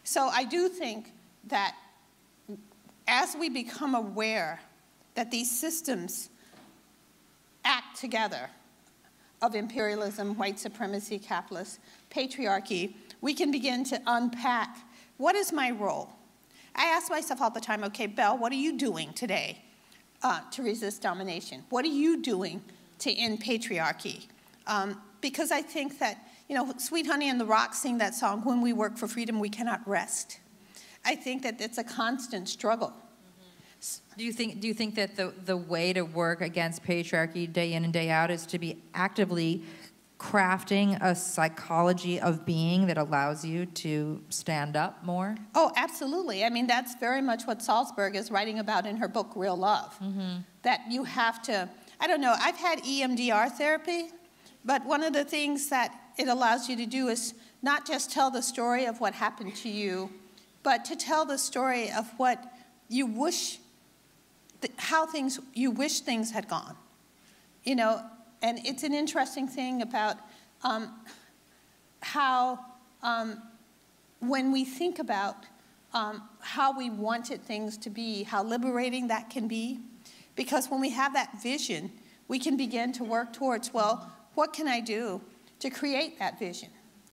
So I do think that as we become aware that these systems act together of imperialism, white supremacy, capitalist, patriarchy, we can begin to unpack, what is my role? I ask myself all the time, okay, Belle, what are you doing today to resist domination? What are you doing to end patriarchy? Because I think that, you know, Sweet Honey and the Rocks sing that song, when we work for freedom, we cannot rest. I think that it's a constant struggle. Do you think that the way to work against patriarchy day in and day out is to be actively crafting a psychology of being that allows you to stand up more? Oh, absolutely. I mean, that's very much what Salzberg is writing about in her book, Real Love. That you have to, I don't know, I've had EMDR therapy, but one of the things that it allows you to do is not just tell the story of what happened to you, but to tell the story of what you wish, how you wish things had gone. You know, and it's an interesting thing about how when we think about how we wanted things to be, how liberating that can be, because when we have that vision, we can begin to work towards, well, what can I do to create that vision?